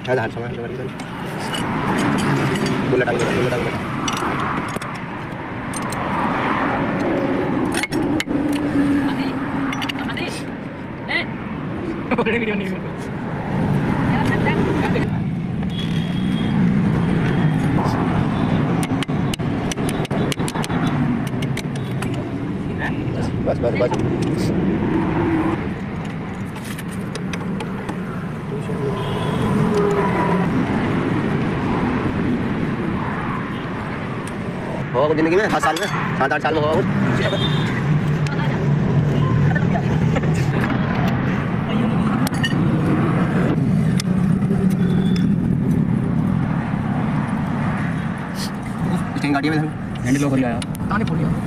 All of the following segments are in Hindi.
हाँ समय बुलेट आ गया। वीडियो नहीं बस बस बस होगा जिंदगी में 7 साल में 7-8 साल में होगा कुछ। गाड़ी में हैंडल लॉक हो गया यार, ताने फोड़ दिया।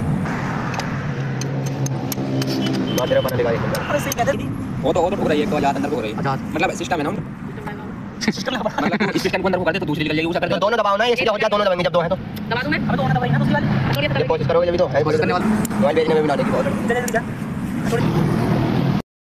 बात तेरा पता लगा ये। अरे सही कहते हैं वो तो ठुक रही है, एक तो आजाद अंदर को हो रही है। अच्छा मतलब सिस्टम है ना, सिस्टम है मतलब इस सिस्टम को अंदर को कर दे तो दूसरी निकल जाएगी। उसे कर दे दोनों दबाओ ना, ये सीधा हो जाए। दोनों दबाएंगे जब दो है तो दबा दूं मैं। अब दोनों दबाई ना दूसरी वाली कोशिश करोगे जब भी तो है। कोशिश करने वाला मोबाइल भेजने में भी ना देगी बहुत।